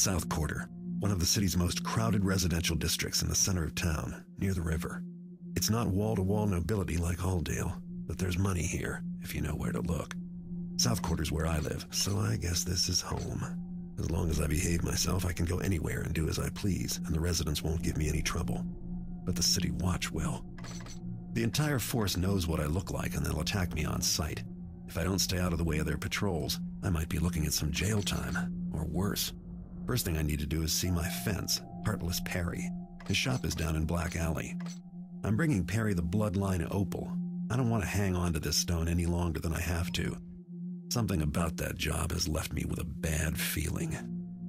South Quarter, one of the city's most crowded residential districts in the center of town, near the river. It's not wall-to-wall nobility like Halldale, but there's money here, if you know where to look. South Quarter's where I live, so I guess this is home. As long as I behave myself, I can go anywhere and do as I please, and the residents won't give me any trouble. But the City Watch will. The entire force knows what I look like, and they'll attack me on sight. If I don't stay out of the way of their patrols, I might be looking at some jail time, or worse. First thing I need to do is see my fence, Heartless Perry. His shop is down in Black Alley. I'm bringing Perry the Bloodline Opal. I don't want to hang on to this stone any longer than I have to. Something about that job has left me with a bad feeling.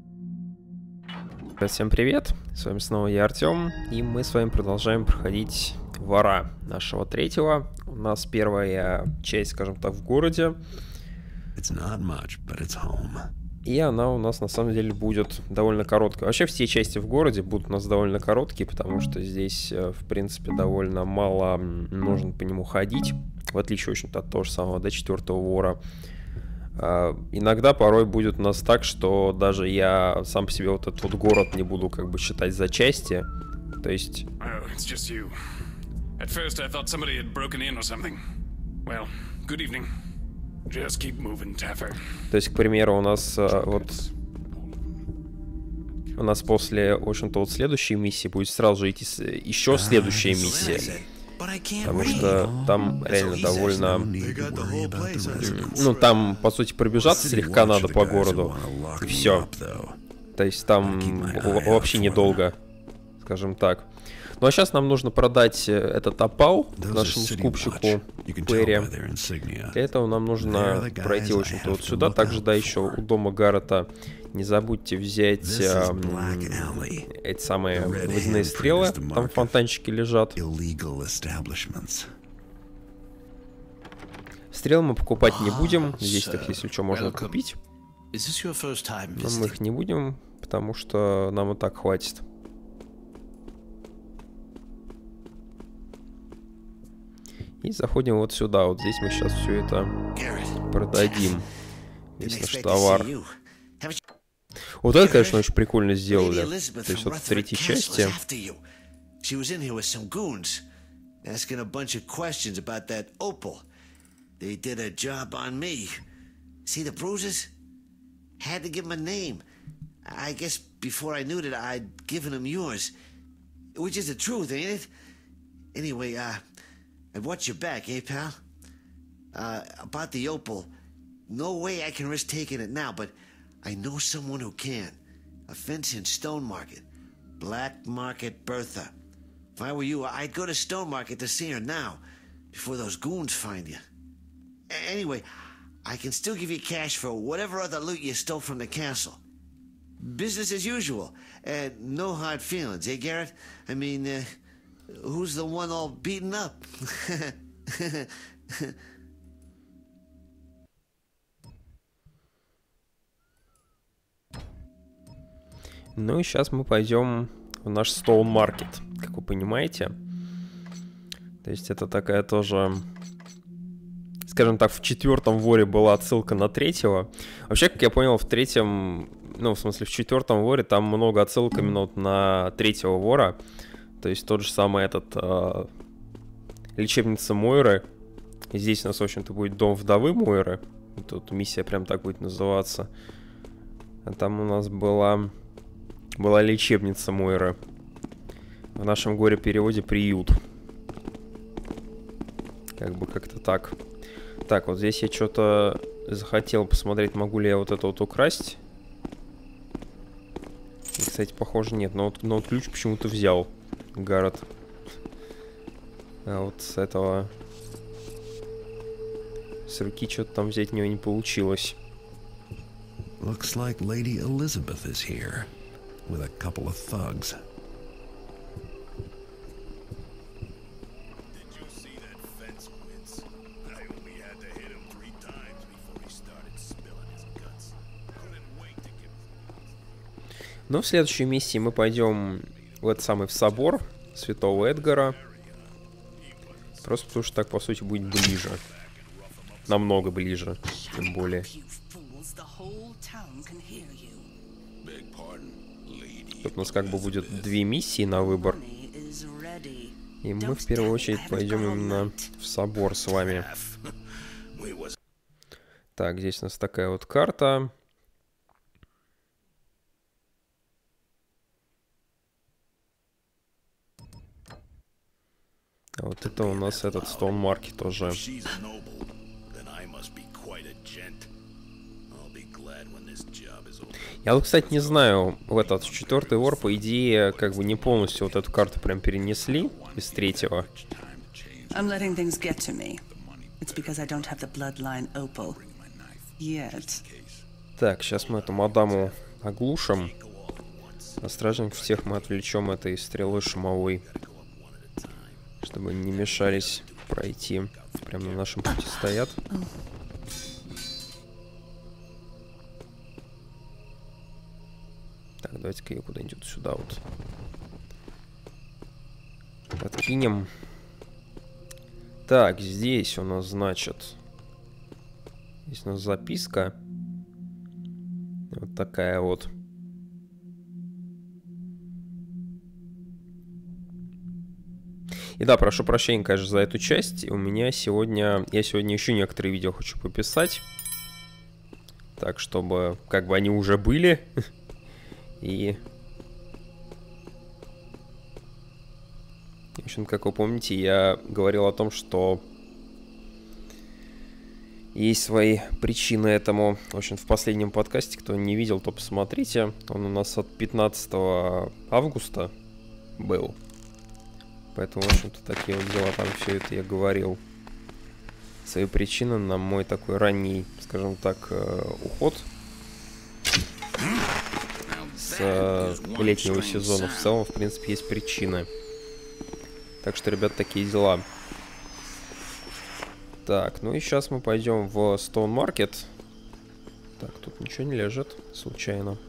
Всем привет, с вами снова я, Артем, и мы с вами продолжаем проходить Вора нашего третьего. У нас первая часть, скажем так, в городе. It's not much, but it's home. И она у нас на самом деле будет довольно короткая. Вообще все части в городе будут у нас довольно короткие, потому что здесь, в принципе, довольно мало нужно по нему ходить, в отличие, в общем-то, от того же самого до четвертого Вора. Иногда порой будет у нас так, что даже я сам по себе вот этот вот город не буду как бы считать за части. То есть... То есть, к примеру, у нас у нас после, в общем-то, вот следующей миссии будет сразу же идти еще следующая миссия. Потому что там реально довольно... Ну, там, по сути, пробежаться слегка надо по городу. И все. То есть там вообще недолго, скажем так. Ну, а сейчас нам нужно продать этот опал нашему скупщику Перри. Для этого нам нужно пройти, в общем-то, вот сюда. Также, да, еще у дома Гаррета не забудьте взять эти самые водяные стрелы. Там фонтанчики лежат. Стрелы мы покупать не будем. Здесь так, если что, можно купить. Но мы их не будем, потому что нам и так хватит. И заходим вот сюда. Вот здесь мы сейчас все это продадим. Весь наш товар. Вот это, конечно, очень прикольно сделали. То есть вот в третьей части. I'd watch your back, eh, pal? About the opal, no way I can risk taking it now, but I know someone who can. A fence in Stone Market. Black Market Bertha. If I were you, I'd go to Stone Market to see her now, before those goons find you. Anyway, I can still give you cash for whatever other loot you stole from the castle. Business as usual, and no hard feelings, eh, Garrett? I mean, who's the one all beaten up? Ну и сейчас мы пойдем в наш Stone Market, как вы понимаете. То есть это такая тоже, скажем так, в четвертом Воре была отсылка на третьего. Вообще, как я понял, в третьем, ну, в смысле, в четвертом Воре там много отсылок именно вот на третьего Вора. То есть тот же самый этот лечебница Мойры. И здесь у нас, в общем-то, будет дом вдовы Мойры. Тут миссия прям так будет называться. А там у нас была лечебница Мойры. В нашем горе-переводе приют. Как бы как-то так. Так, вот здесь я что-то захотел посмотреть, могу ли я вот это вот украсть. И, кстати, похоже, нет. Но вот ключ почему-то взял Гаррет. А вот с этого... С руки что-то там взять у него не получилось. Looks like Lady Elizabeth is here, with a couple of thugs. Но в следующей миссии мы пойдем в этот самый в собор Святого Эдгара. Просто потому что так, по сути, будет ближе. Намного ближе, тем более. Тут у нас как бы будет 2 миссии на выбор. И мы в первую очередь пойдем именно в собор с вами. Так, здесь у нас такая вот карта. А вот это у нас этот Stone Market тоже. Я вот, кстати, не знаю, в этот 4-й вор, по идее, как бы не полностью вот эту карту прям перенесли из 3-го. Так, сейчас мы эту мадаму оглушим. А стражников всех мы отвлечем этой стрелой шумовой, чтобы не мешались пройти. Прям на нашем пути стоят. Так, давайте-ка ее куда-нибудь сюда вот подкинем. Так, здесь у нас, значит, здесь у нас записка. Вот такая вот. И да, прошу прощения, конечно, за эту часть. У меня сегодня... Я сегодня еще некоторые видео хочу пописать. Так, чтобы как бы они уже были. И... В общем, как вы помните, я говорил о том, что есть свои причины этому. В общем, в последнем подкасте, кто не видел, то посмотрите. Он у нас от 15 августа был. Поэтому, в общем-то, такие вот дела, там все это я говорил. Свои причины на мой такой ранний, скажем так, уход с летнего сезона. В целом, в принципе, есть причины. Так что, ребят, такие дела. Так, ну и сейчас мы пойдем в Stone Market. Так, тут ничего не лежит, случайно.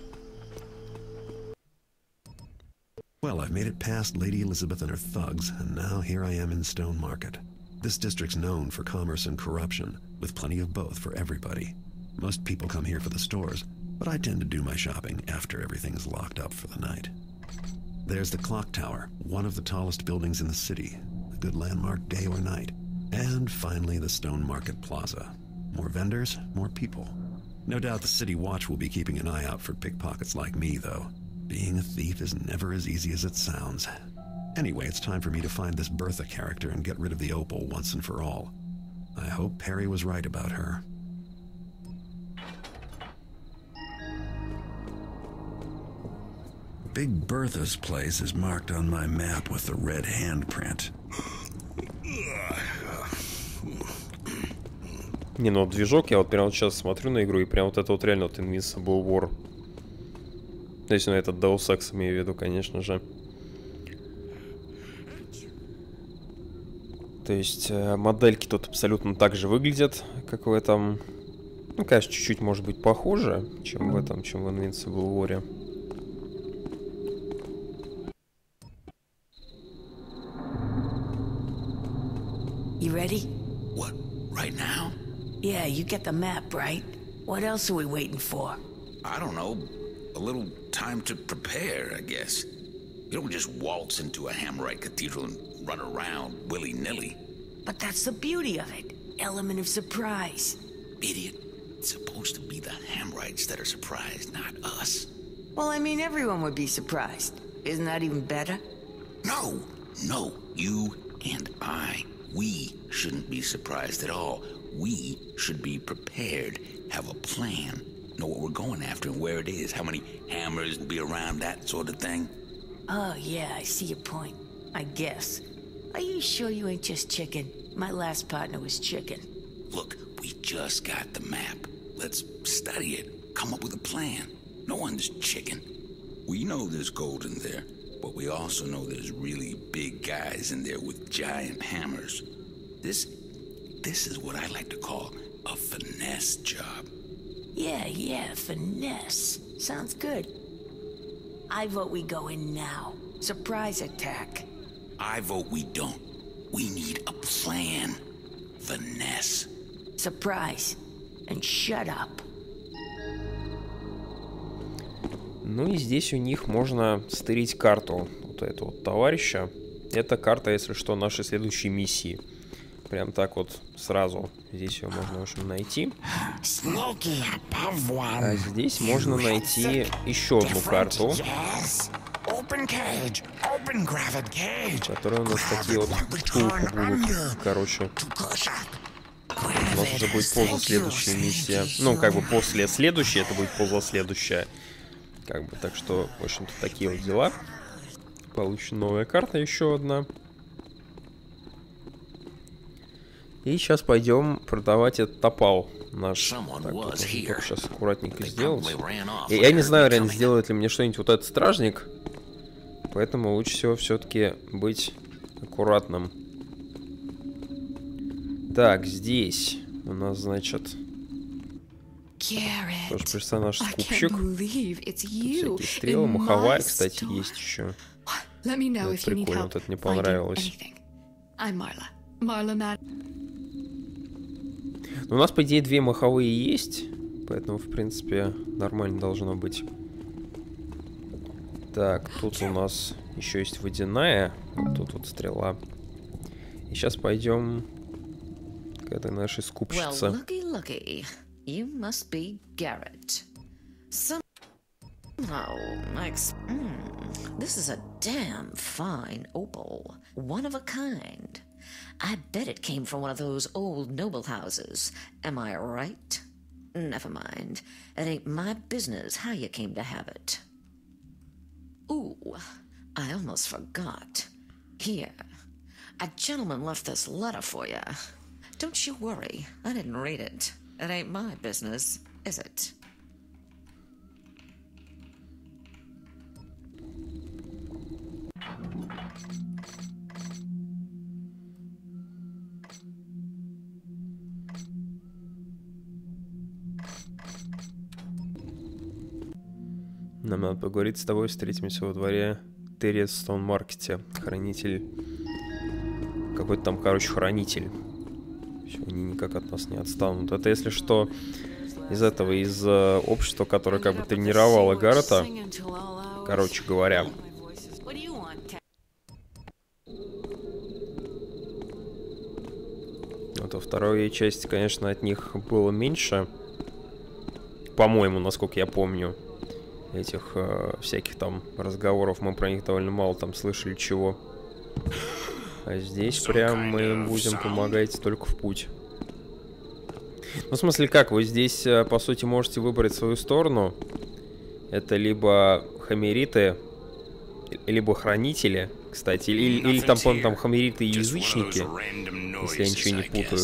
Well, I've made it past Lady Elizabeth and her thugs, and now here I am in Stone Market. This district's known for commerce and corruption, with plenty of both for everybody. Most people come here for the stores, but I tend to do my shopping after everything's locked up for the night. There's the clock tower, one of the tallest buildings in the city, a good landmark day or night. And finally, the Stone Market Plaza. More vendors, more people. No doubt the city watch will be keeping an eye out for pickpockets like me, though. Being a thief is never as easy as it sounds. Anyway, it's time for me to find this Bertha character and get rid of the opal once and for all. I hope Perry was right about her. Big Bertha's place is marked on my map with the red handprint. Не, ну движок, я вот прямо вот сейчас смотрю на игру, и прям вот это вот реально вот Invincible War. То есть, ну, этот Deus Ex имею в виду, конечно же. То есть, модельки тут абсолютно так же выглядят, как в этом. Ну, конечно, чуть-чуть, может быть, похуже, чем в этом, чем в Invincible War. You ready? What, right now? Yeah, you get the map, right? What else are we waiting for? I don't know. A little time to prepare, I guess. You don't just waltz into a Hammerite cathedral and run around willy-nilly. But that's the beauty of it. Element of surprise. Idiot. It's supposed to be the Hammerites that are surprised, not us. Well, I mean, everyone would be surprised. Isn't that even better? No, no. You and I. We shouldn't be surprised at all. We should be prepared, have a plan, know what we're going after and where it is, how many hammers will be around, that sort of thing. Oh, yeah, I see your point. I guess. Are you sure you ain't just chicken? My last partner was chicken. Look, we just got the map. Let's study it, come up with a plan. No one's chicken. We know there's gold in there, but we also know there's really big guys in there with giant hammers. This is what I like to call a finesse job. Yeah, finesse. Sounds good. I vote we go in now. Surprise attack. I vote we don't. We need a plan. Finesse. Surprise. And shut up. Ну и здесь у них можно стырить карту вот этого вот товарища. Это карта, если что, нашей следующей миссии. Прям так вот сразу. Здесь ее можно, в общем, найти. А здесь можно найти еще одну карту, которые у нас такие вот штуки будут. Короче, у нас уже будет позаследующая миссия. Ну, как бы после следующей, это будет позаследующая. Как бы, так что, в общем-то, такие вот дела. Получена новая карта, еще одна. И сейчас пойдем продавать этот топал наш. Так, вот сейчас аккуратненько сделать. Я не знаю, реально, сделает ли мне что-нибудь вот этот стражник. Поэтому лучше всего все-таки быть аккуратным. Так, здесь у нас, значит, тоже персонаж скупщик. Всякие стрелы, маховая, кстати, есть еще. Это прикольно, вот это мне понравилось. У нас, по идее, 2 маховые есть, поэтому, в принципе, нормально должно быть. Так, тут у нас еще есть водяная, вот тут вот стрела. И сейчас пойдем к этой нашей скупщице. This is a damn fine opal. One of a kind. I bet it came from one of those old noble houses. Am I right? Never mind. It ain't my business how you came to have it. Ooh, I almost forgot. Here, a gentleman left this letter for you. Don't you worry, I didn't read it. It ain't my business, is it? Нам надо поговорить с тобой, встретимся во дворе Террис Стоун-Маркете. Хранитель. Какой-то там, короче, хранитель. Все, они никак от нас не отстанут. Это, если что, из этого, из общества, которое как бы тренировало Гаррета. Короче говоря. Вот во второй части, конечно, от них было меньше. По-моему, насколько я помню. Этих всяких там разговоров, мы про них довольно мало там слышали чего. А здесь прям мы будем помогать только в путь. Ну, в смысле, как? Вы здесь, по сути, можете выбрать свою сторону. Это либо хамериты, либо хранители, кстати. Или там, по-моему, там хамериты и язычники, если я ничего не путаю.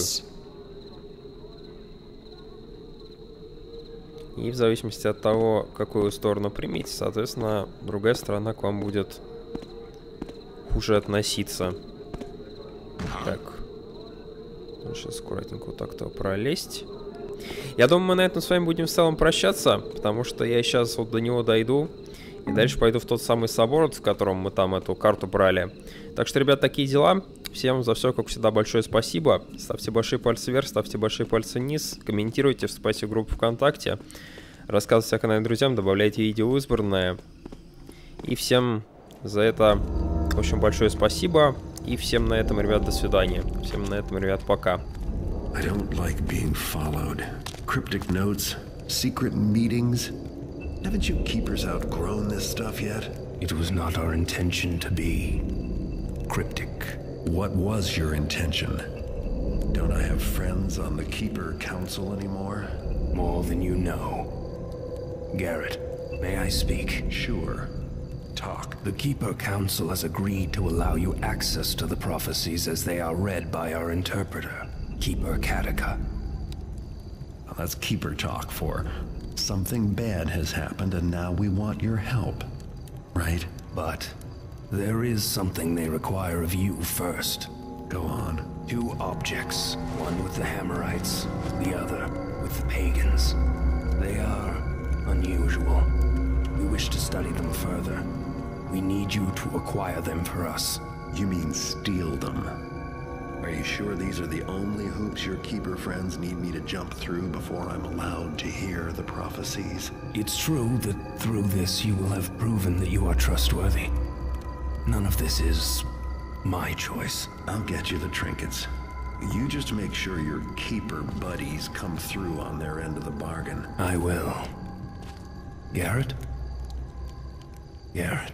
И в зависимости от того, какую сторону примите, соответственно, другая сторона к вам будет хуже относиться. Так. Сейчас аккуратненько вот так-то пролезть. Я думаю, мы на этом с вами будем в целом прощаться, потому что я сейчас вот до него дойду. И дальше пойду в тот самый собор, в котором мы там эту карту брали. Так что, ребят, такие дела. Всем за все, как всегда, большое спасибо. Ставьте большие пальцы вверх, ставьте большие пальцы вниз. Комментируйте, вступайте в группу ВКонтакте. Рассказывайте о канале друзьям, добавляйте видео в избранное. И всем за это, в общем, большое спасибо. И всем на этом, ребят, до свидания. Всем на этом, ребят, пока. I don't like being followed. Cryptic notes, secret meetings. Haven't you keepers outgrown this stuff yet? It was not our intention to be cryptic. What was your intention? Don't I have friends on the Keeper Council anymore? More than you know. Garrett, may I speak? Sure. Talk. The Keeper Council has agreed to allow you access to the prophecies as they are read by our interpreter, Keeper Kataka. Well, that's Keeper talk for something bad has happened and now we want your help. Right? But there is something they require of you first. Go on. 2 objects, one with the Hammerites, the other with the Pagans. They are unusual. We wish to study them further. We need you to acquire them for us. You mean steal them? Are you sure these are the only hoops your keeper friends need me to jump through before I'm allowed to hear the prophecies? It's true that through this you will have proven that you are trustworthy. None of this is my choice. I'll get you the trinkets. You just make sure your keeper buddies come through on their end of the bargain. I will. Garrett? Garrett.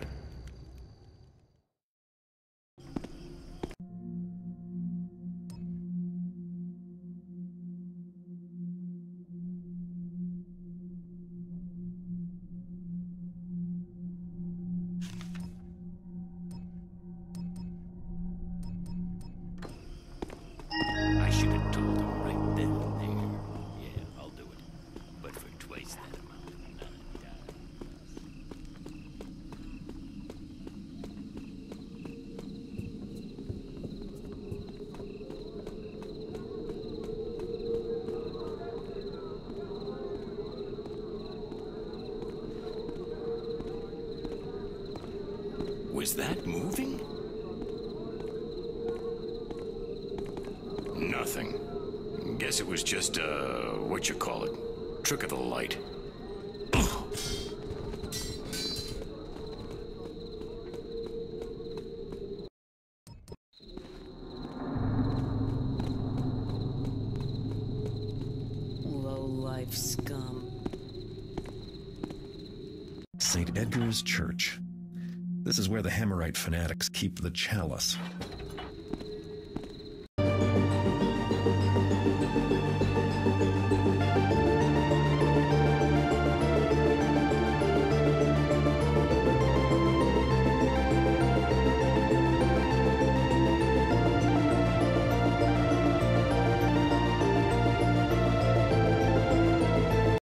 I should have told him right then and there. Yeah, I'll do it. But for twice that amount, none of that. Was that moving? Nothing. Guess it was just, what you call it? Trick of the light. Low-life scum. St. Edgar's Church. This is where the Hammerite fanatics keep the chalice.